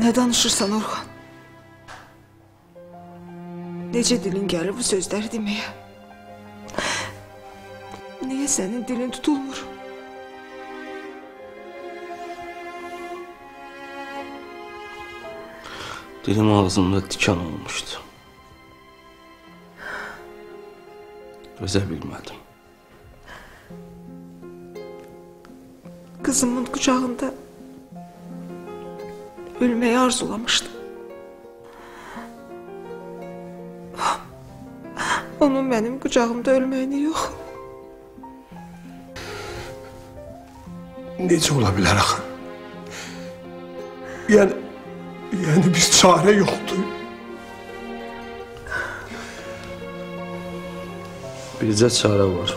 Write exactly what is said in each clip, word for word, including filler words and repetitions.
Nə danışırsan Orxan? Necə dilin gəlir bu sözləri deməyə? Niyə sənin dilin tutulmur? Dilim ağzımda dikan olmuşdu. Dözə bilmədim. Kızımın kucağında ölmeyi arzulamıştım. Onun benim kucağımda ölmeyini yok. Necə ola bilər axı? Yəni, yəni biz çare yoxdur. Bircə çare var.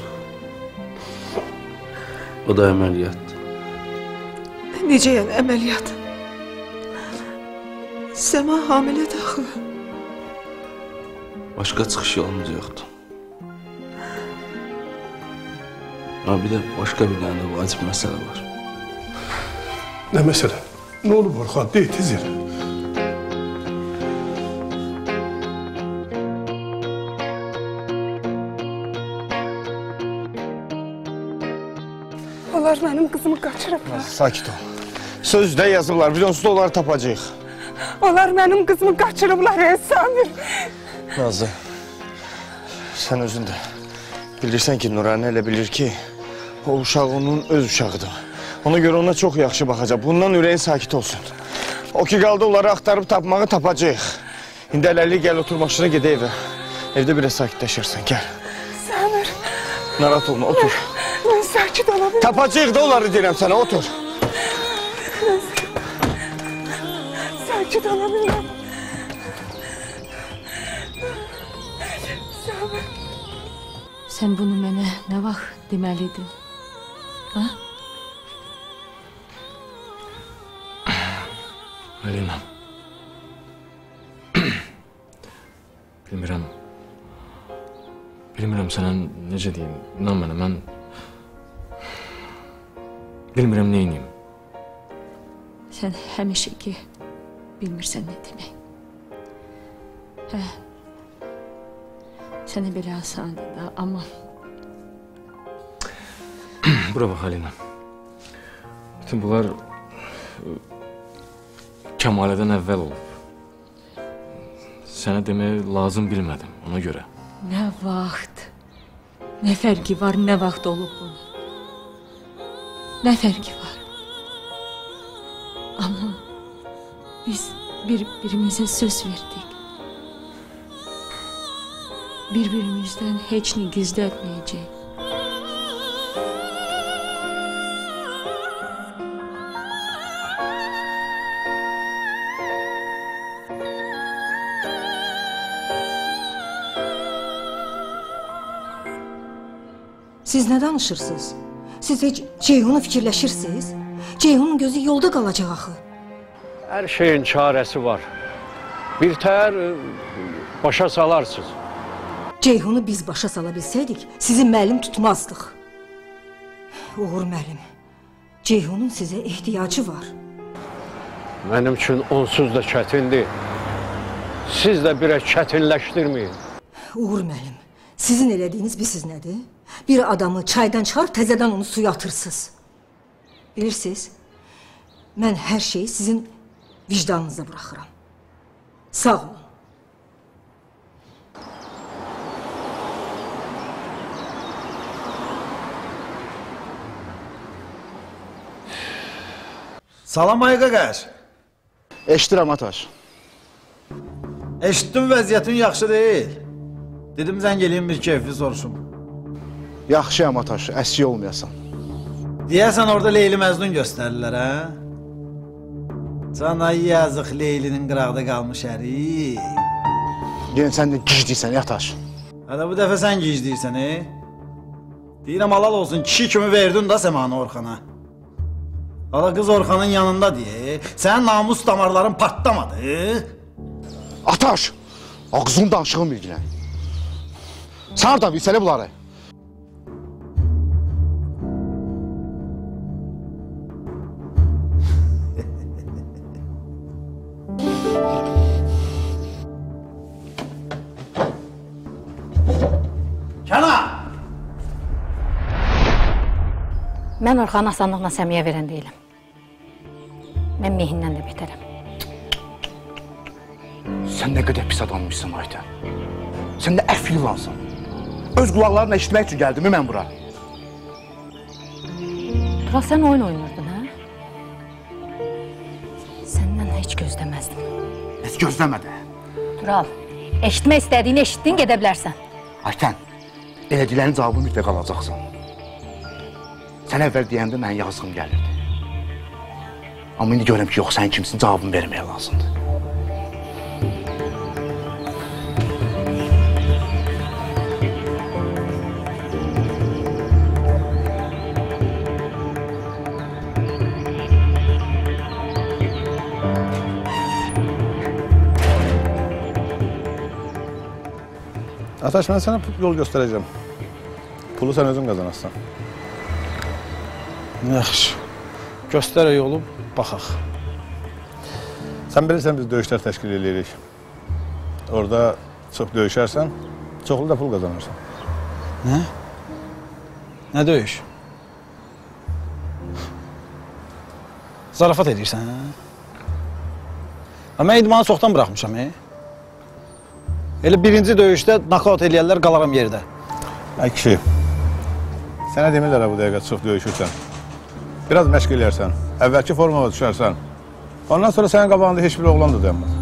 O da əməliyyatdır. Necə yəni əməliyyat? Səma hamilə daxı. Başqa çıxış yolumuz yoxdur. Ama bir də başqa bir dənə vacib məsələ var. Nə məsələ? Nə olub Orxan? Deyil, tez yerə. Onlar benim kızımı kaçırıblar. Sakit ol. Sözdə yazıblar, bir onsuz da onları tapacağıq. Onlar benim kızımı kaçırıblar, ey Samir. Nazlı, sən özün də bilirsən ki, Nurani elə bilir ki, o uşaq onun öz uşağıdır. Ona görə ona çox yaxşı baxacaq. Bundan ürəyin sakit olsun. O ki qaldı, onları axtarıb tapmağı tapacağıq. İndi ələli gəl otur maşına gedək evə. Evdə biraz sakitləşirsən, gəl. Samir. Narahat olma, otur. Ben sakit olabilirim. Tapacağıq da onları deyirəm sənə, otur. Sakit olabilirim. Samir. Sen bunu mənə nə vaxt demeliydin? Ha? Alina. Bilmirəm. Bilmirəm sənə necə deyim. İnan mənə, mən... Bilmirəm nə edeyim. Sən həmişə ki bilmirsən nə demək. Hə. Sənə belə asandır da, amma... Bura bax Alina. Bütün bunlar... Kəmalədən əvvəl olub. Sənə demək lazım bilmədim, ona görə. Nə vaxt, nə fərqi var, nə vaxt olub bunun? Nə fərqi var? Amma biz bir-birimizə söz verdik. Bir-birimizdən heç nə gizlətməyəcək. Siz nə danışırsınız? Siz heç Ceyhun'u fikirləşirsiniz? Ceyhun'un gözü yolda qalacaq axı. Hər şeyin çarəsi var. Bir tər başa salarsınız. Ceyhun'u biz başa sala bilsəydik, sizi müəllim tutmazdıq. Uğur müəllim, Ceyhun'un sizə ehtiyacı var. Mənim üçün onsuz da çətindir. Siz də biraz çətinləşdirməyin. Uğur müəllim, sizin elədiyiniz bilirsiniz nədir? Bir adamı çaydan çıxarıb təzədən onu suya atırsınız. Bilirsiniz, mən hər şeyi sizin vicdanınıza bırakıram. Sağ olun. Salam ay qaqaş. Eşidirəm Ataş. Eşitdim vəziyyətin yaxşı deyil. Dedim zəng eləyim bir keyfi soruşum. Yaxşıyam Ataş, əski olmayasan. Deyəsən orada Leyli Məzlun göstərirlər, hə? Cana yazıq Leylinin qıraqda qalmış əri. Yenə sən də gicdiysən, Ataş. Hələ bu dəfə sən gicdiysən, he? Deyirəm, halal olsun, kişi kimi verdin da Səmanı Orxana. Hala qız Orxanın yanında deyə, sənin namus damarların patlamadı. Ataş, ağzını danışığın bilgilən. Sən oradan bilsələ bunları. Mən Orxanı asanlıqla Səmiyə verən deyiləm. Mən Mehindən də betərəm. Sən nə qədər pis adammışsın Aytən. Sən də əf yılansan. Öz qulaqlarına eşitmək üçün gəldim mən bura. Tural, sən oyun oynurdun, hə? Səndən heç gözləməzdim. Heç gözləmədi. Tural, eşitmək istədiyini eşitdin, gedə bilərsən. Aytən, elədiklərinin cavabı mütləq alacaqsan. Sən əvvəl deyəndə mənim yazığım gəlirdi. Amma indi görürəm ki, yox, sən kimsin, cavabını verməyə lazımdır. Ataş, mən sənə yol göstərəcəm. Pulu sən özün qazanasın. Yaxşı. Göstər yolu, baxaq. Sən bilirsən, biz döyüşlər təşkil edirik. Orada çox döyüşərsən, çoxlu da pul qazanırsan. Nə? Nə döyüş? Zarafat edirsən, hə? Mən idmanı çoxdan bıraxmışam, he? Elə birinci döyüşdə nakaut eləyərlər, qalaram yerdə. Ay kişi, sənə demirlər bu dəqiqə çox döyüşürsən. Biraz məşq eləyərsən, əvvəlki formaya düşərsən. Ondan sonra sənin qabağında heç bir oğlan da dayanmaz.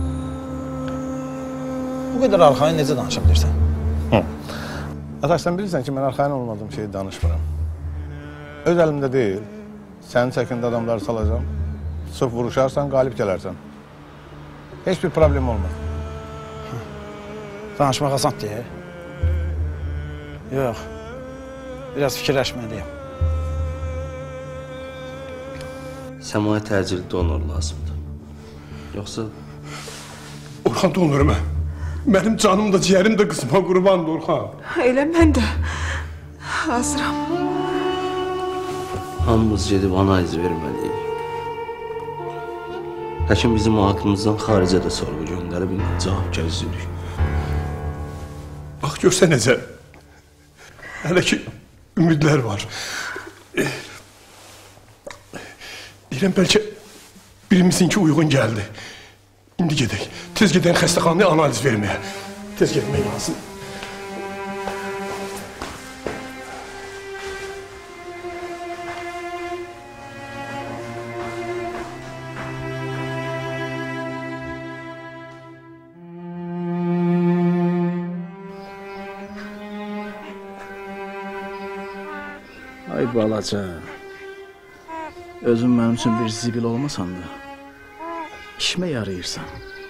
Bu qədər arxayın necə danışa bilirsən? Hı. Ataş, sən bilirsən ki, mən arxayın olmadığım şeyi danışmıram. Öz əlimdə deyil, sənin çəkində adamları salacam. Sırf vuruşarsan, qalib gələrsən. Heç bir problem olmaz. Danışmaq asan deyə. Yox, biraz fikirləşməliyəm. Səmaya təcili donor lazımdır. Yoxsa... Orxan donor mən. Mənim canım da, ciyərim də qızıma qurbandır, Orxan. Elə mən də hazıram. Hamımız gedib analiz verməliyik. Həkim bizim haqqımızdan xaricə də sorğu göndərib, indi cavab gözləyirik. Bax, görsə necə. Hələ ki, ümidlər var. Deyirəm, bəlkə birimizinki uyğun gəldi. İndi gedək. Tez gedən xəstəxanaya analiz verməyə. Tez getmək lazım. Ay balaca, özün mənim üçün bir zibil olmasan da, işimə yarayırsan.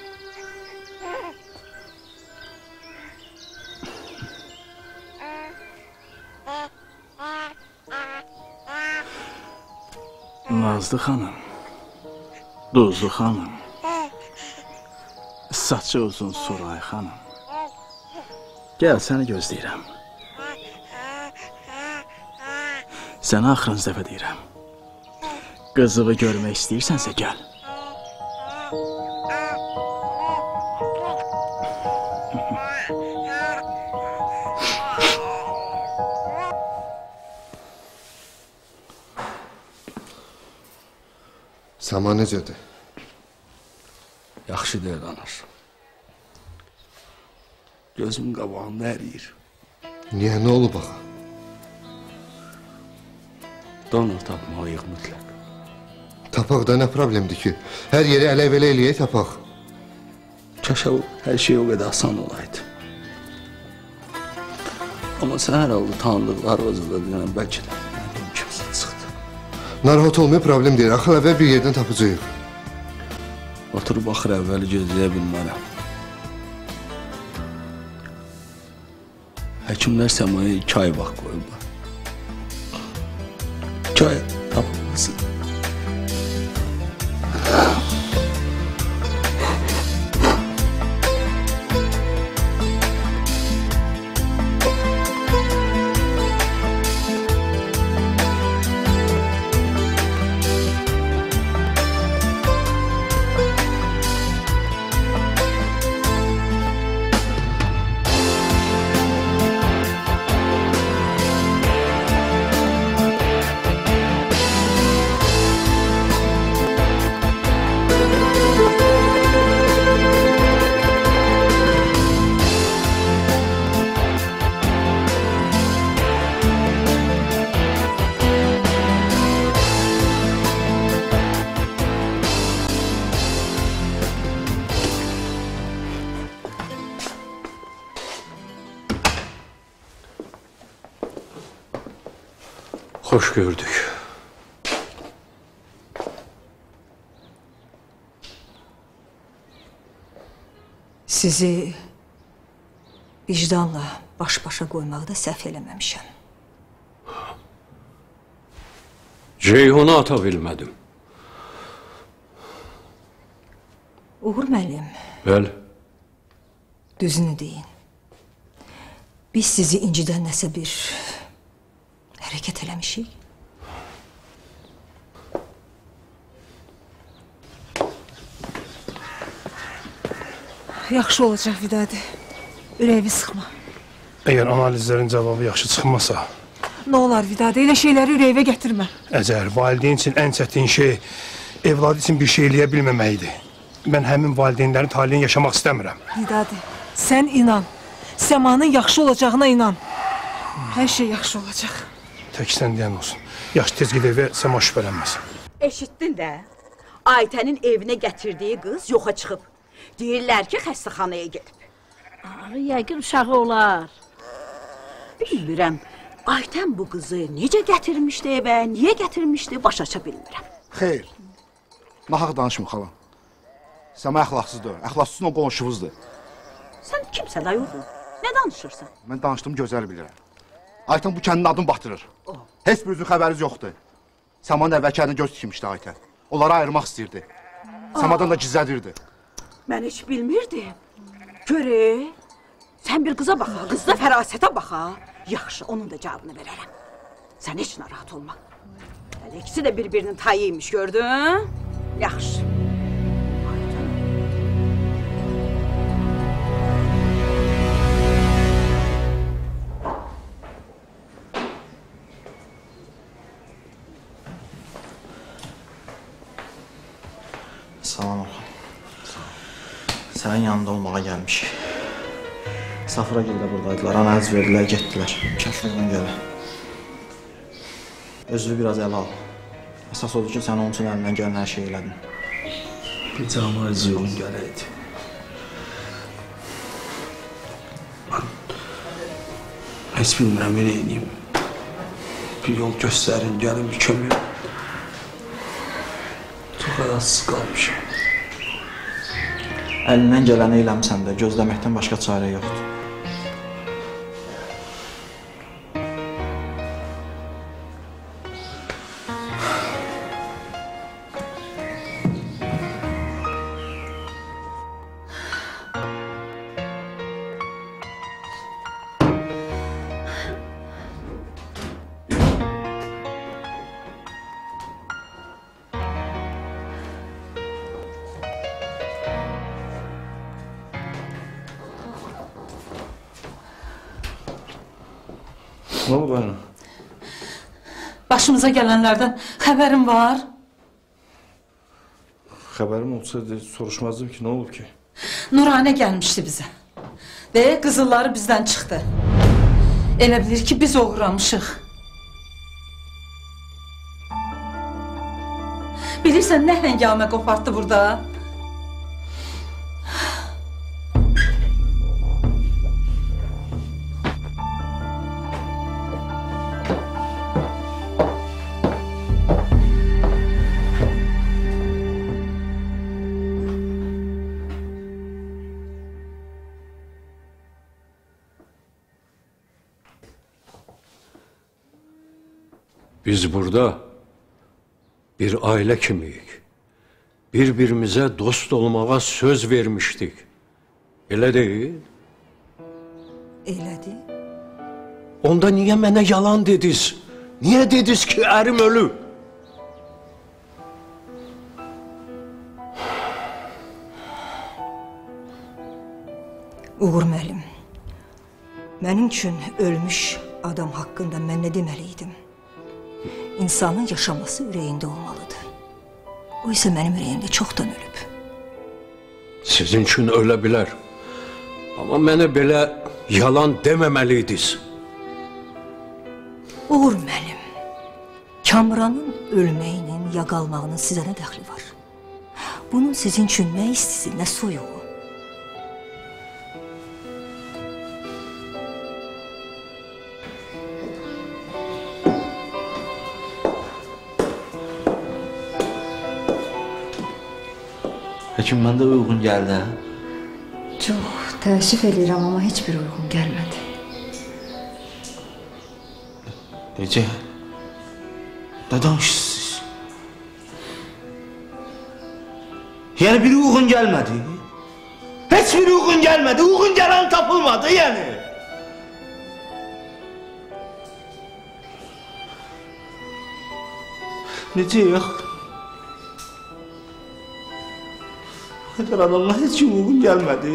Nazlı xanım, Duzlu xanım, saçı uzun Suray xanım, gəl səni gözləyirəm. Sənə axırıncı dəfə deyirəm. Qızığı görmək istəyirsənsə gəl. Səma necədir? Yaxşı deyil, anar. Gözümün qabağında əriyir. Niyə, nə olub ağa? Donor tapmalıyıq mütləq. Tapaq da nə problemdir ki? Hər yeri ələ-vələ eləyək tapaq. Kaşa hər şey o qədər asan olaydı. Amma sən hər halda tanıdıqlar özündə deyilən bəlkə də mənim kimsə çıxdı. Narahat olmaya problem deyil. Axıl əvvəl bir yerdən tapacağıq. Oturub axır əvvəli gözləyə bilmərəm. Həkimlər Səmaya iki ay vaxt qoyublar. İki ay tapılmasın. Hoş gördük. Sizi vicdanla baş-başa qoymaqda səhv eləməmişəm. Ceyhunu ata bilmədim. Uğur müəllim, Bəli. düzünü deyin. Biz sizi incidən nəsə bir hərəkət eləmişik. Yaxşı olacaq Vidadi. Ürəyimi sıxma. Əgər analizlərin cavabı yaxşı çıxmasa, Nə olar Vidadi, elə şeyləri ürəyivə gətirmə. Əzər, valideyn üçün ən çətin şey evladı üçün bir şey eləyə bilməməkdir. Mən həmin valideynlərin talihini yaşamaq istəmirəm. Vidadi, sən inan. Səmanın yaxşı olacağına inan. Hər şey yaxşı olacaq. Tək sən deyən olsun. Yaxşı tez gedək və Səma şübhələnməsin. Eşitdin də, Aytənin evinə gətirdiyi qız yoxa çıxıb. Deyirlər ki, xəstəxanaya gedib. Yəqin uşağı olar. Bilmirəm, Aytən bu qızı necə gətirmişdi evə, niyə gətirmişdi, başa aça bilmirəm. Xeyr, nahaq danışma xalam. Səma əxlaqsızdır, əxlaqsızın o qonşumuzdur. Sən kimsən ay oğlum? Nə danışırsan? Mən danışdığım gözəl bilirəm. Aytən bu kəndin adını batırır. Heç birinizin xəbəriniz yoxdur. Səmanın əvvəlki göz dikmişdi Aytən. Onları ayırmaq istəyirdi. Səmadan da gizlədirdi. Mən heç bilmirdim. Göre, sən bir qıza baxa, qız da fərasətə baxa. Yaxşı, onun da cavabını verərəm. Sən heç narahat olma. Hələ ikisi də bir-birinin tayıymış, gördün? Yaxşı. Salam Orxan. Sənin yanında olmağa gəlmişik. Safra gildə buradaydılar, analiz verdilər, getdilər. Kəşfəqdən gələ. Özünü biraz ələ al. Əsas odur ki, sən onun üçün əlindən gələn hər şey elədin. Bir cama özüyün gələydi. Mən heç bilmirəm, elə eləyim. Bir yol göstərin, gəlin bir kömək. Çox ərasız qalmışam. Əlindən gələni eləmsən də, gözləməkdən başqa çarə yoxdur. Nə oldu bana? Başımıza gələnlərdən xəbərin var? Xəbərim olsaydı soruşmazdım ki, nə olub ki? Nuranə gəlmişdi bizə. Və qızılları bizdən çıxdı. Elə bilir ki, biz uğramışıq. Bilirsən, nə həngamə qopartdı burada? Biz burada bir aile kimiyik. Birbirimize dost olmağa söz vermiştik. Elə değil? Elədi. Onda niye mənə yalan dediniz? Niye dediniz ki ərim ölü? Uğur müəllim, mənim üçün ölmüş adam haqqında mən nə deməliydim? İnsanın yaşaması ürəyində olmalıdır. O isə mənim ürəyimdə çoxdan ölüb. Sizin üçün ölə bilər. Amma mənə belə yalan deməməliydiniz. Uğur müəllim, Kamranın ölməyinin, ya qalmağının sizə nə dəxli var? Bunun sizin üçün nə istisi, nə soyuğu? Həkim, məndə uyğun gəldi, hə? Çox təəssüf edirəm, amma heç bir uyğun gəlmədi. Necə? Nə danışırsınız? Yəni biri uyğun gəlmədi? Heç biri uyğun gəlmədi, uyğun gələn tapılmadı yəni. Necə yox? Bu qədər adamla heç kim uyğun gəlmədi.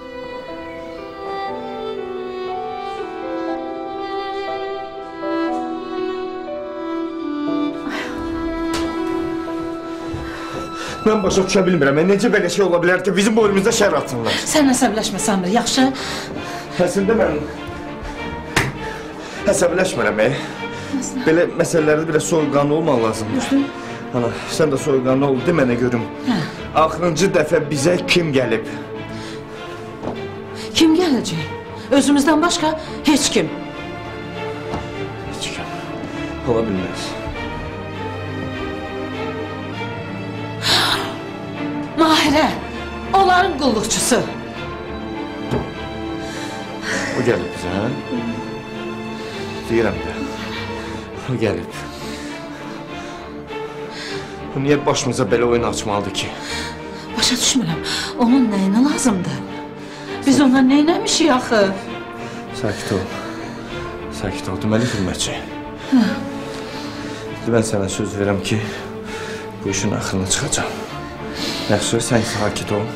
Mən başa düşə bilmirəm, necə belə şey ola bilər ki, bizim boynumuzda şər atırlar. Sən əsəbləşmə Samir, yaxşı? Əslində mən əsəbləşmirəm, e. Belə məsələlərdə biraz soyuqqanlı olmaq lazımdır. Ana, sən də soyuqqanlı ol, de mənə görüm. Axırıncı dəfə bizə kim gəlib? Kim gələcək? Özümüzdən başqa heç kim. Heç kim. Ola bilməz. Mahirə, onların qulluqçusu. O gəlib bizə, hə? Deyirəm də, o gəlib. Bu niyə başımıza belə oyun açmalıdır ki? Başa düşmürəm, onun nəyinə lazımdır? Biz ona neynəmişik axı? Sakit ol, sakit ol, deməli xidmətçi. Mən sənə söz verəm ki, bu işin axırına çıxacaq. Yaxşı, sən sakit ol.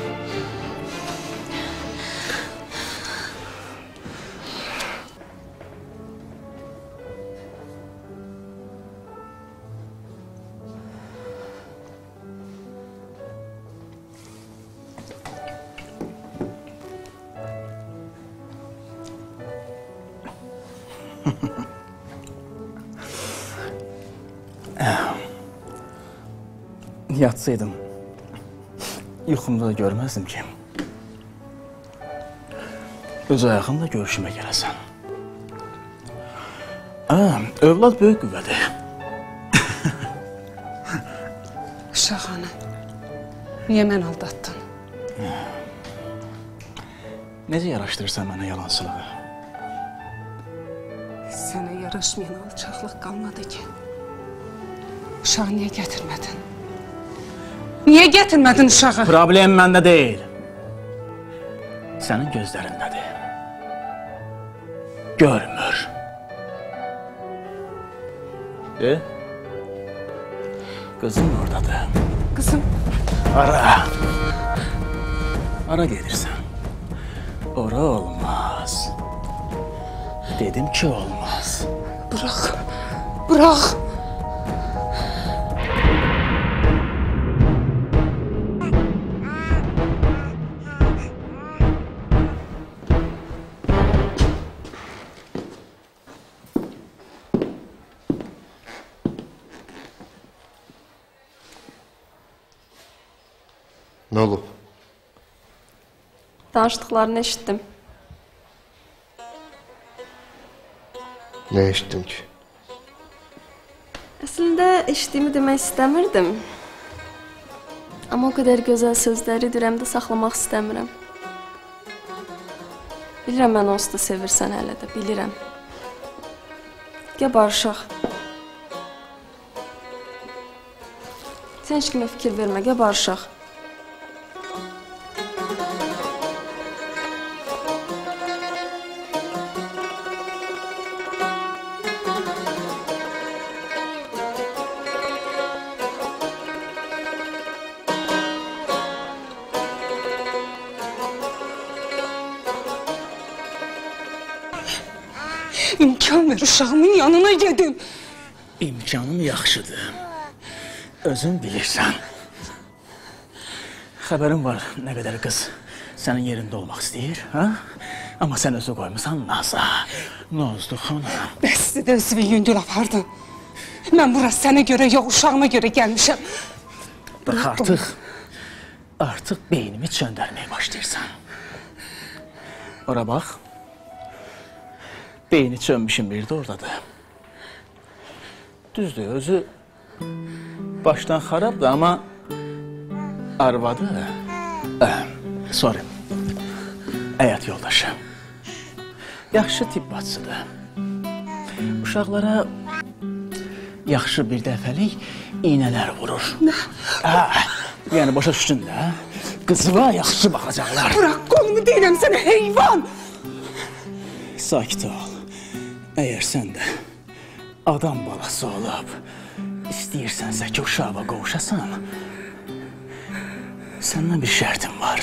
Yatsaydım, yuxumda da görməzdim ki, öz ayağımla görüşümə gələsən. Övlad böyük qüvvədir. Uşaq ana, niyə mən aldatdın? Necə yaraşdırırsan mənə yalansılığı? Sənə yaraşmayan alçaqlıq qalmadı ki. Uşağı niyə gətirmədin? Niyə gətirmədin uşağı? Problem məndə deyil. Sənin gözlərindədir. Görmür. E? Qızım oradadır. Qızım? Ara. Ara gedirsən. Ora olmaz. Dedim ki olmaz. Bırak. Bırak. Nə olub? Danışdıqlarını eşitdim. Nə eşitdim ki? Əslində eşitdiyimi demək istəmirdim. Amma o qədər gözəl sözləri ürəyimdə saxlamaq istəmirəm. Bilirəm mən onsuz da sevirsən hələ də, bilirəm. Gəl barışaq. Sən heç kimə fikir vermə, gəl barışaq. İmkan ver, uşağımın yanına gedim. İmkanım yaxşıdır. Özün bilirsən. Xəbərim var nə qədər qız sənin yerində olmaq istəyir, ha? Amma sən özü qoymusan naza, nazlı xanım. Bəsdir də özünü yüngül apardın. Mən bura sənə görə yox, uşağıma görə gəlmişəm. Bax artıq, artıq beynimi çöndərməyə başlayırsan. Ora bax. Beyni çönmüşüm bir də oradadır. Düzdür, özü başdan xarabdır, amma arvadı Sorry. Həyat yoldaşı. Yaxşı tibb bacısıdır. Uşaqlara yaxşı bir dəfəlik iynələr vurur. Nə? Hə, yəni başa düşdün də. Qızıma yaxşı baxacaqlar. Bırak kolumu deyirəm sənə heyvan. Sakit ol. Əgər sən də adam balası olub, istəyirsənsə ki, uşağa qovuşasan, səndən bir şərtim var.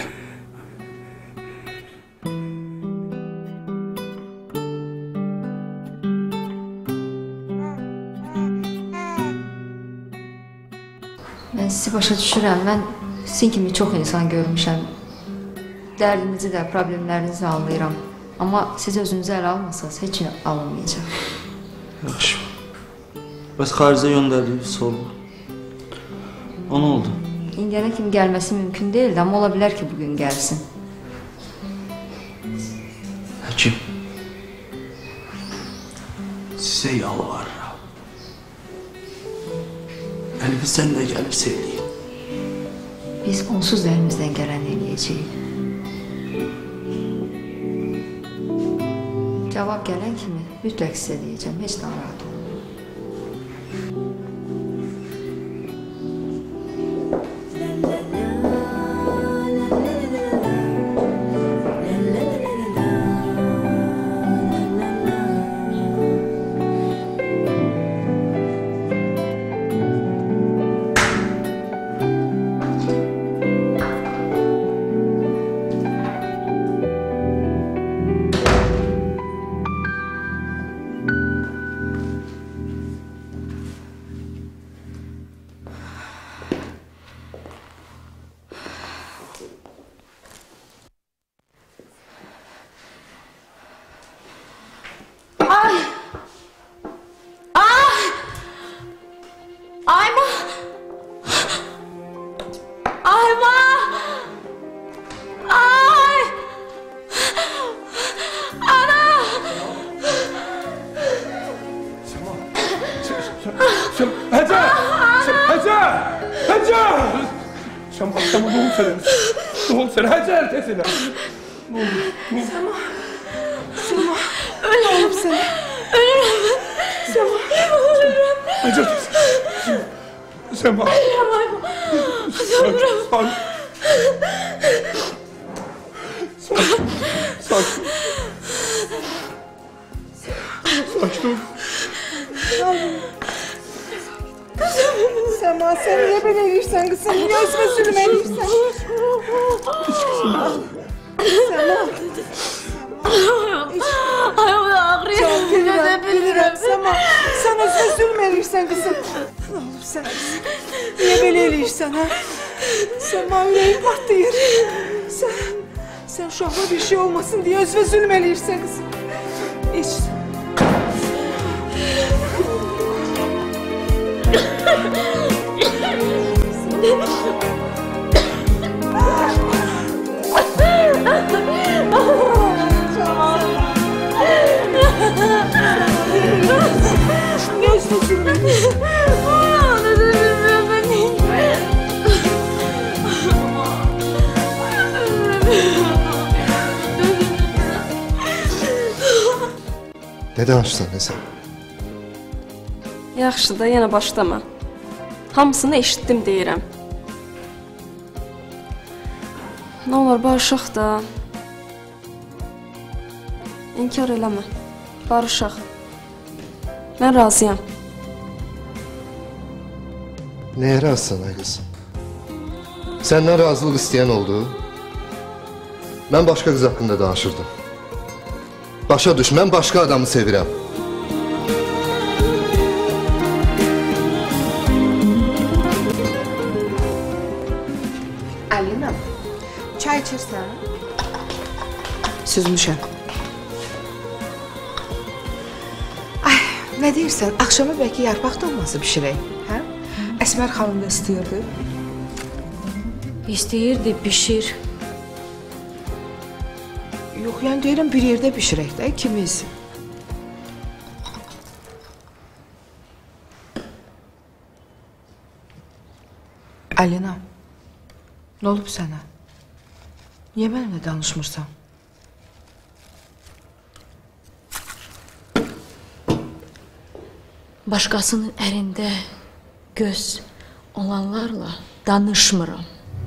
Mən sizi başa düşürəm. Mən sizin kimi çox insan görmüşəm. Dərdinizi də, problemlərinizi anlayıram. Amma siz özünüzü ələ almasanız, heç nə alınmayacaq. Yaxşı. Bəs xaricə göndərdiyiniz sorğu. O nə oldu? İndiyənə kimi gəlməsi mümkün deyildi, amma ola bilər ki, bugün gəlsin. Həkim, sizə yalvarıram. Əlimizdən də gəlirsə eləyin. Biz onsuz da əlimizdən gələn eləyəcəyik. Cavab gələn kimi mütləq sizə deyəcəm, heç narahat olun. Sema sen niye böyle eğirsen kızım? Niye özme sürüme eğirsen? Sema. Ayağım ağrıyor. Çok bilirim, bilirim Sema. Sen özme sürüme eğirsen kızım. Ne olur sen niye böyle eğirsen ha? Sema yüreğim patlayır. Sen, sen şu anda bir şey olmasın diye özme sürüme eğirsen kızım. İç. Geçmesin beni. Ne danışsan ne sen? Yaxşı da yenə başlama. Hamısını eşitdim deyirəm. Nə olur barışaq da. İnkar eləmə. Barışaq. Mən razıyam. Neye razısın ay kız? Senden razılıq isteyen oldu. Ben başka kız hakkında danışırdım. Başa düş, ben başka adamı sevirəm. Alina, çay içirsən? Süzmüşəm. Ay, nə deyirsən? Axşama bəlkə yarpaq dolması bişirək, hə? Əsmər xanım da istəyirdi. İstəyirdi, bişir. Yox, yəni deyirəm bir yerdə bişirək də, ikimiz. Alina, nə olub sənə? Niyə mənimlə danışmırsan? Başqasının ərində göz olanlarla danışmıram.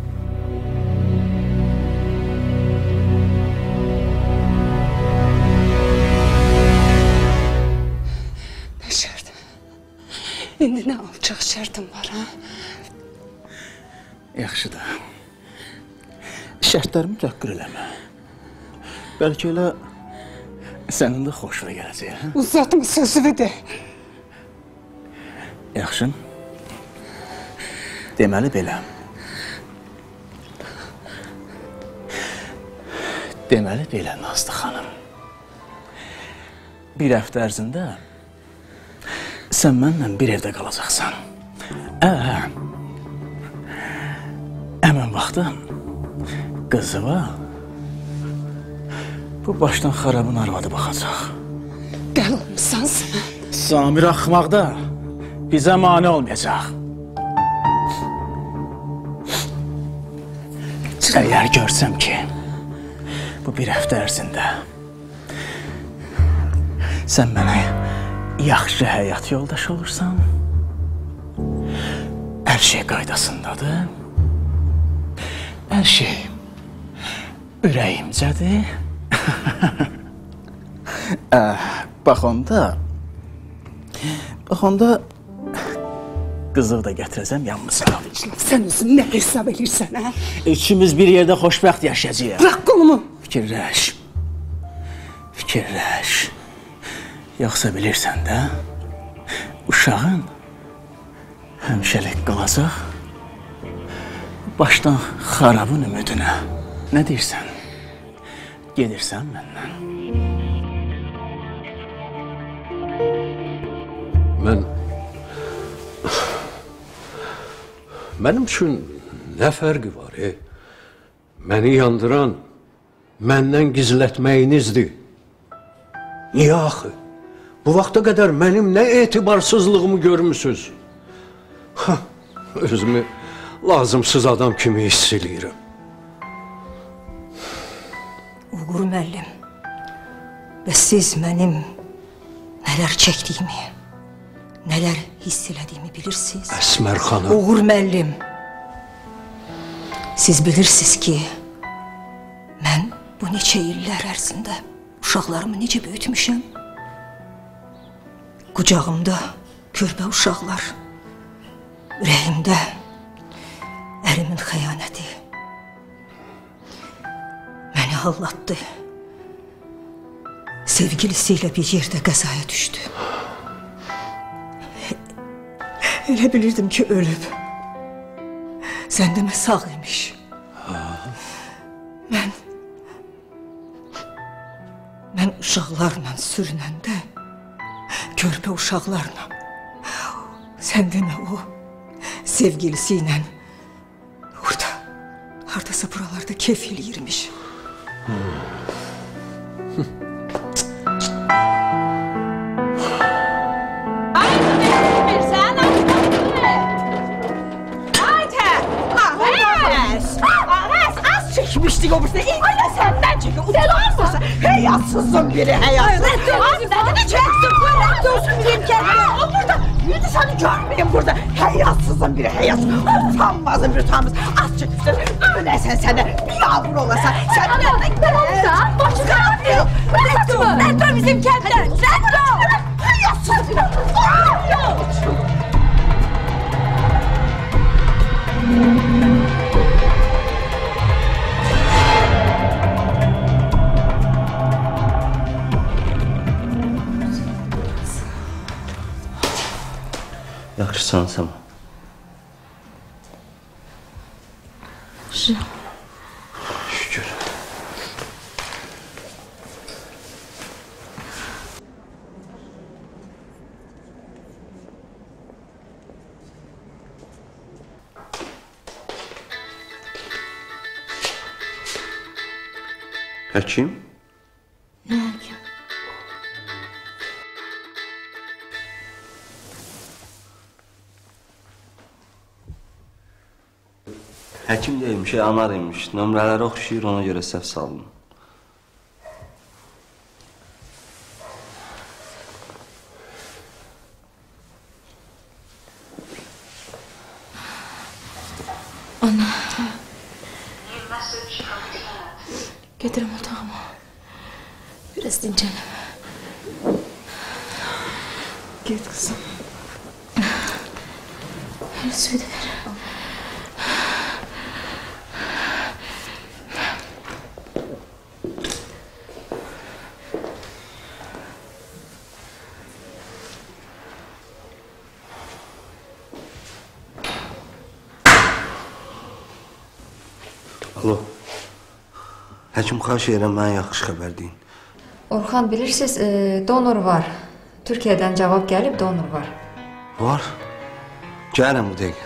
Bəşərdə, indi nə alçaq şərtim var, ha? Yaxşı da. Şərtlərimi təhqir eləmə. Bəlkə elə sənin də xoşuna gələcək, hə? Uzatma sözümü de. Yaxşı. Deməli belə. Deməli belə, Nazlı xanım. Bir həftə ərzində sən mənlə bir evdə qalacaqsan. Ə, həmən vaxtı qızıva bu başdan xarabın arvadı baxacaq. Dəl olmuşsan sən. Samir axmaqda bizə mane olmayacaq. Əgər görsəm ki, bu bir həftə ərzində sən mənə yaxşı həyat yoldaşı olursan, hər şey qaydasındadır, hər şey ürəyimcədir. Bax onda, bax onda qızıq da gətirəcəm yanımıza. Sən özün nə hesab edirsən, hə? İkimiz bir yerdə xoşbəxt yaşayacağıq. Bırak kolumu. Fikirləş, fikirləş. Yoxsa bilirsən də, uşağın həmişəlik qalacaq başdan xarabın ümidinə. Nə deyirsən? Gedirsən məndən. Mən... Mənim üçün nə fərqi var, e? Məni yandıran məndən gizlətməyinizdir. Niyə axı? Bu vaxta qədər mənim nə etibarsızlığımı görmüsünüz? Özümü lazımsız adam kimi hiss eləyirəm. Uğur müəllim, və siz mənim nələr çəkdiyimi, nələr hiss elədiyimi bilirsiniz? Əsmər xanım. Uğur müəllim, siz bilirsiniz ki, mən bu neçə illər ərzində uşaqlarımı necə böyütmüşəm? Qucağımda körpə uşaqlar, ürəyimdə ərimin xəyanəti məni allatdı. Sevgilisiyle bir yerde qəzaya düşdü. Elə bilirdim ki, ölüb. Sən demə sağ imiş. Mən... Mən uşaqlarla sürünəndə, körpə uşaqlarla, sən demə o sevgilisiyle orada, hardasa buralarda keyf eləyirmiş. Çekmiştik o bursada. Aynen senden çekiyor. Utanmasa. Heyatsızın biri heyatsız. Sen de çeksin. Bırak dursun bizim kendine. O burada. Yürü seni görmeyeyim burada. Heyatsızın biri heyatsız. Utanmazın bir utanmaz. Az çekmişsin. Öyleysen sen de bir yağmur olasan. Sen de yanına gider olsa. Başka yapmıyor. Bırak dur. Bırak dur bizim kendine. Bırak dur. Heyatsız biri. Yaxşısan Səma? Şükür. Şükür. Həkim? Nə həkim? Həkim deyilmiş, anar imiş. Nömrələri oxşayır, ona görə səhv saldım. Ana. Getirəm otağıma. Biraz dincəlim. Git kızım. Her suyu da ver. Alo. Həkim xahiş edirəm, mənə yaxşı xəbər deyin. Orxan, bilirsiniz, e, donor var. Türkiyədən cavab gəlib, donor var. Var. Gəlirəm bu dəqiqə.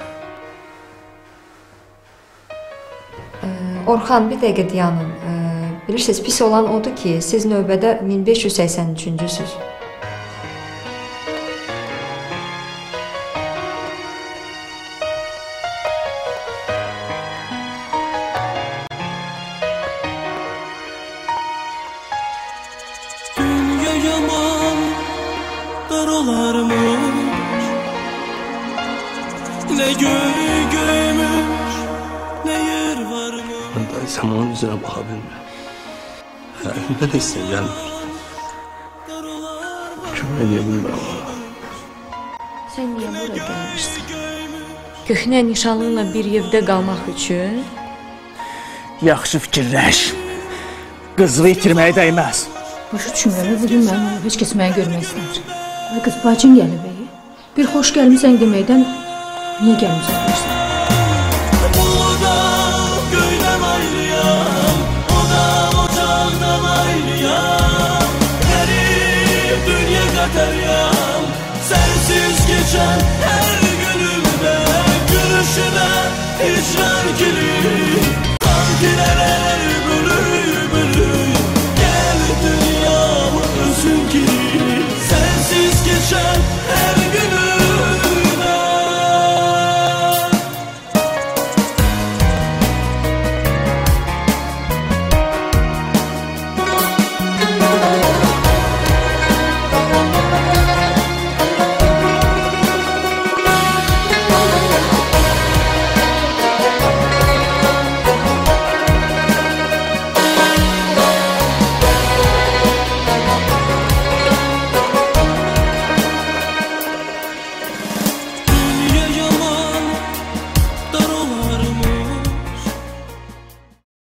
E, Orxan, bir dəqiqə dayanın. E, bilirsiniz, pis olan odur ki, siz növbədə min beş yüz səksən üçüncüsüz. Ne göğü göğmüş, ne yer varmış. Ben daysam onun yüzüne baka bilmirəm. Əlimdə də hissə gəlmir. Kömək edə bilmirəm ona. Sən niyə bura gəlmişsən? Köhnə nişanlınla bir evdə qalmaq üçün? Yaxşı fikirləş. Qızını itirməyə dəyməz. Başa düşmürəm, bugün mənim olub, heç kəs məni görmək istəmir. Ay qız, bacın gəlib, ey. Bir xoş gəlmişsən deməkdən niyə gəlmişsən deyirsən? Burada göydən ayrıyam, o da ocaqdan ayrıyam. Qərib dünya qatarıyam, sənsiz keçən hər günümdə, gülüşünə hicran gülür, kan girərər.